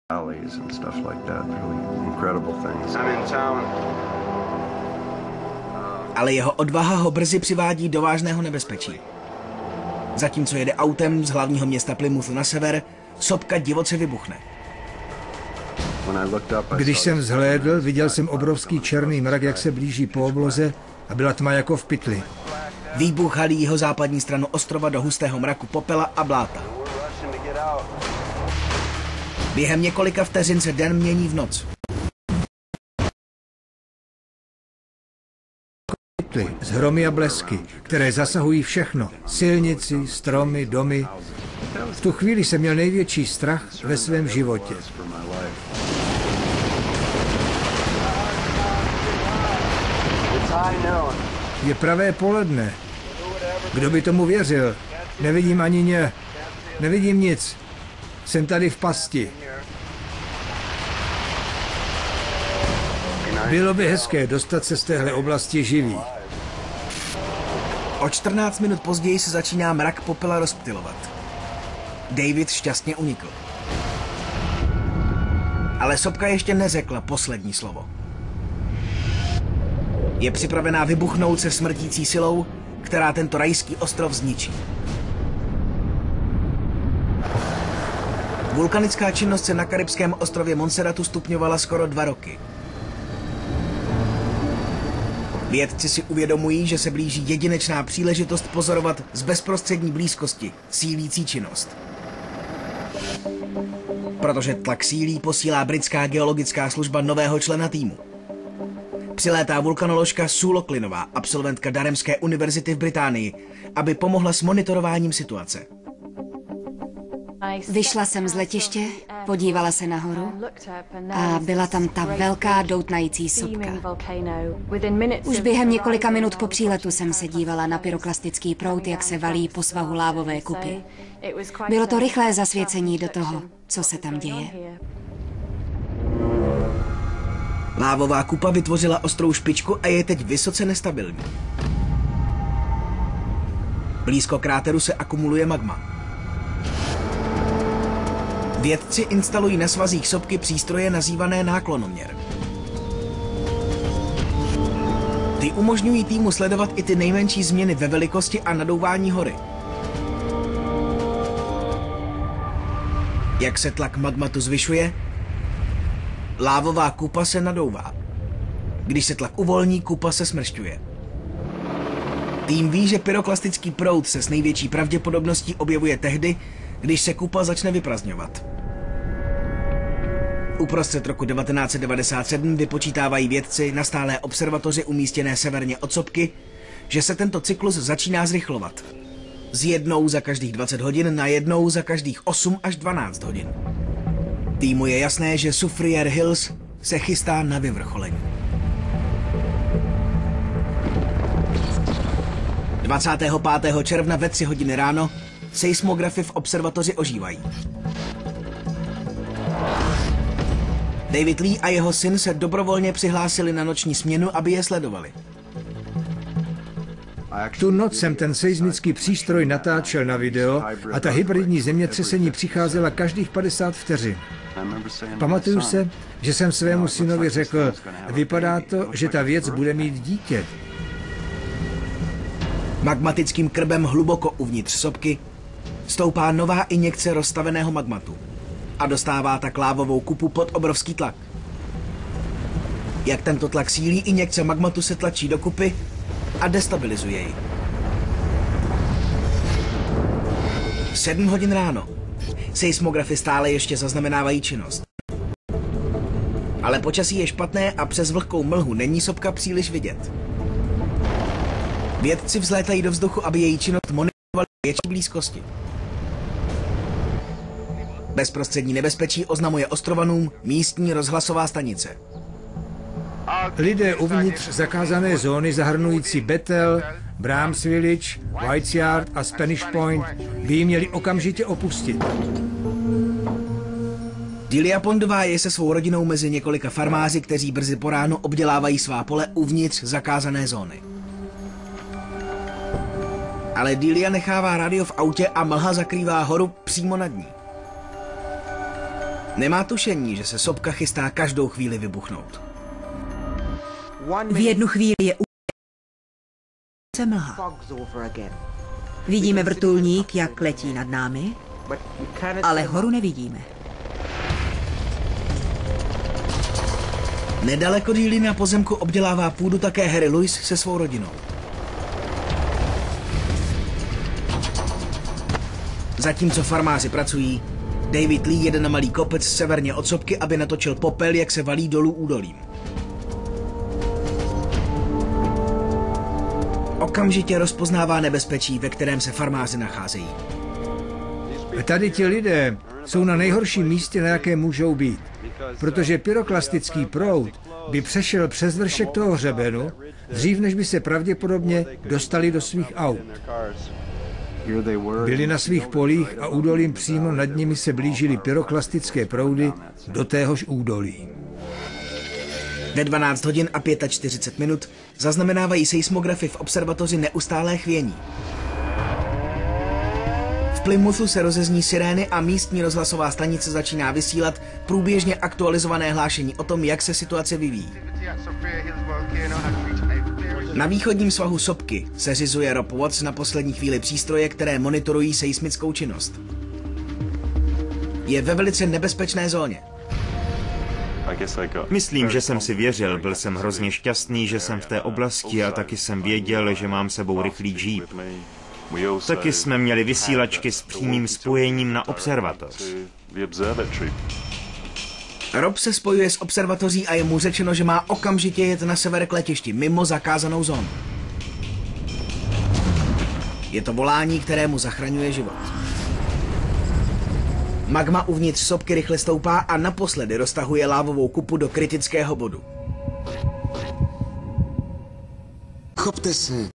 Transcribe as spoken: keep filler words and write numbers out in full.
and stuff like that. Really incredible things. I'm in town. Ale jeho odvaha ho brzy přivádí do vážného nebezpečí. Zatímco jede autem z hlavního města Plymouthu na sever, sopka divoce vybuchne. Když jsem vzhlédl, viděl jsem obrovský černý mrak, jak se blíží po obloze, a byla tma jako v pytli. Výbuch halí jeho západní stranu ostrova do hustého mraku popela a bláta. Během několika vteřin se den mění v noc. Z hromy a blesky, které zasahují všechno. Silnici, stromy, domy. V tu chvíli jsem měl největší strach ve svém životě. Je pravé poledne. Kdo by tomu věřil? Nevidím ani ně. Nevidím nic. Jsem tady v pasti. Bylo by hezké dostat se z téhle oblasti živý. O čtrnáct minut později se začíná mrak popela rozptylovat. David šťastně unikl. Ale sopka ještě neřekla poslední slovo. Je připravená vybuchnout se smrtící silou, která tento rajský ostrov zničí. Vulkanická činnost se na karibském ostrově Montserratu stupňovala skoro dva roky. Vědci si uvědomují, že se blíží jedinečná příležitost pozorovat z bezprostřední blízkosti sílící činnost. Protože tlak sílí, posílá britská geologická služba nového člena týmu. Přilétá vulkanoložka Sue Locklinová, absolventka Durhamské univerzity v Británii, aby pomohla s monitorováním situace. Vyšla jsem z letiště, podívala se nahoru a byla tam ta velká doutnající sopka. Už během několika minut po příletu jsem se dívala na pyroklastický proud, jak se valí po svahu lávové kupy. Bylo to rychlé zasvěcení do toho, co se tam děje. Lávová kupa vytvořila ostrou špičku a je teď vysoce nestabilní. Blízko kráteru se akumuluje magma. Vědci instalují na svazích sopky přístroje nazývané náklonoměr. Ty umožňují týmu sledovat i ty nejmenší změny ve velikosti a nadouvání hory. Jak se tlak magmatu zvyšuje, lávová kupa se nadouvá. Když se tlak uvolní, kupa se smršťuje. Tým ví, že pyroklastický proud se s největší pravděpodobností objevuje tehdy, když se kupa začne vyprazňovat. Uprostřed roku devatenáct set devadesát sedm vypočítávají vědci na stálé observatoři umístěné severně od sopky, že se tento cyklus začíná zrychlovat. Z jednou za každých dvacet hodin na jednou za každých osm až dvanáct hodin. Týmu je jasné, že Soufriere Hills se chystá na vyvrcholení. dvacátého pátého června ve tři hodiny ráno seismografy v observatoři ožívají. David Lee a jeho syn se dobrovolně přihlásili na noční směnu, aby je sledovali. Tu noc jsem ten seismický přístroj natáčel na video a ta hybridní zemětřesení přicházela každých padesát vteřin. Pamatuju se, že jsem svému synovi řekl, vypadá to, že ta věc bude mít dítě. Magmatickým krbem hluboko uvnitř sopky stoupá nová injekce rozstaveného magmatu a dostává tak lávovou kupu pod obrovský tlak. Jak tento tlak sílí, injekce magmatu se tlačí do kupy a destabilizuje ji. Sedm hodin ráno. Seismografy stále ještě zaznamenávají činnost. Ale počasí je špatné a přes vlhkou mlhu není sopka příliš vidět. Vědci vzlétají do vzduchu, aby její činnost monitorovali v větší blízkosti. Bezprostřední nebezpečí oznamuje ostrovanům místní rozhlasová stanice. Lidé uvnitř zakázané zóny zahrnující Bethel, Brahms Village, Whites Yard a Spanish Point by ji měli okamžitě opustit. Delia Pondová je se svou rodinou mezi několika farmáři, kteří brzy po ránu obdělávají svá pole uvnitř zakázané zóny. Ale Delia nechává rádio v autě a mlha zakrývá horu přímo nad ní. Nemá tušení, že se sopka chystá každou chvíli vybuchnout. V jednu chvíli je se mlha. Vidíme vrtulník, jak letí nad námi, ale horu nevidíme. Nedaleko díly na pozemku obdělává půdu také Harry Lewis se svou rodinou. Zatímco farmáři pracují, David Lee jede na malý kopec severně od sopky, aby natočil popel, jak se valí dolů údolím. Okamžitě rozpoznává nebezpečí, ve kterém se farmáři nacházejí. Tady ti lidé jsou na nejhorším místě, na jaké můžou být, protože pyroklastický proud by přešel přes vršek toho hřebenu, dřív než by se pravděpodobně dostali do svých aut. Byli na svých polích a údolím přímo nad nimi se blížily pyroklastické proudy do téhož údolí. Ve dvanáct hodin a čtyřicet pět minut zaznamenávají seismografy v observatoři neustálé chvění. V Plymouthu se rozezní sirény a místní rozhlasová stanice začíná vysílat průběžně aktualizované hlášení o tom, jak se situace vyvíjí. Na východním svahu sopky seřizuje Rob Watts na poslední chvíli přístroje, které monitorují seismickou činnost. Je ve velice nebezpečné zóně. Myslím, že jsem si věřil, byl jsem hrozně šťastný, že jsem v té oblasti a taky jsem věděl, že mám sebou rychlý džíp. Taky jsme měli vysílačky s přímým spojením na observatoř. Rob se spojuje s observatoří a je mu řečeno, že má okamžitě jet na sever k letišti, mimo zakázanou zónu. Je to volání, které mu zachraňuje život. Magma uvnitř sopky rychle stoupá a naposledy roztahuje lávovou kupu do kritického bodu. Chopte se